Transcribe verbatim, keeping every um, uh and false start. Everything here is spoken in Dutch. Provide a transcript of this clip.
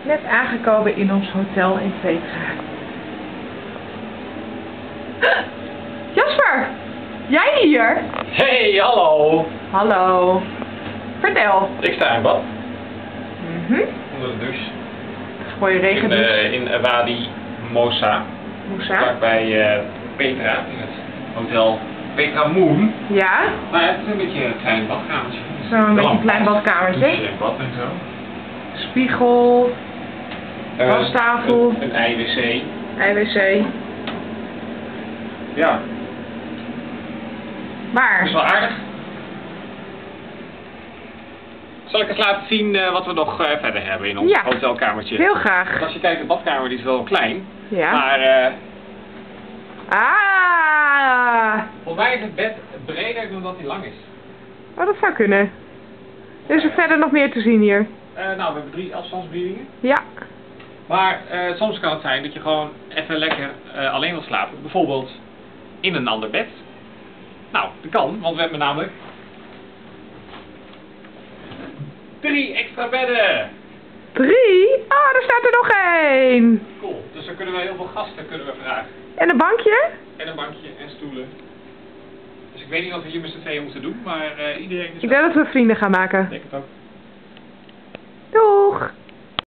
Net aangekomen in ons hotel in Petra. Jasper! Jij hier? Hey, hallo! Hallo. Vertel. Ik sta in bad. Mhm. Onder de douche. Voor je In, regendouche. uh, in Wadi Mosa. Moussa. Vlakbij uh, Petra, in het hotel Petra Moon. Ja. Nou ja, het is een beetje een klein badkamertje. Zo'n beetje een klein badkamertje. Douche en bad en zo. Spiegel. Uh, Wastafel. Een, een ei wc. I W C. Ja. Waar? Dat is wel aardig. Zal ik eens laten zien uh, wat we nog uh, verder hebben in ons Ja. hotelkamertje? Heel graag. Als je kijkt, de badkamer die is wel klein. Ja. Maar uh, Ah! volgens mij is het bed breder dan dat hij lang is. Oh, dat zou kunnen. Is er verder nog meer te zien hier? Uh, nou, we hebben drie afstandsbedieningen. Ja. Maar uh, soms kan het zijn dat je gewoon even lekker uh, alleen wil slapen. Bijvoorbeeld in een ander bed. Nou, dat kan, want we hebben namelijk drie extra bedden. Drie? Oh, er staat er nog één. Cool, dus dan kunnen we heel veel gasten kunnen we vragen. En een bankje? En een bankje en stoelen. Dus ik weet niet wat we hier met z'n tweeën moeten doen, maar uh, iedereen is... Ik denk dat we vrienden gaan maken. Ik denk het ook.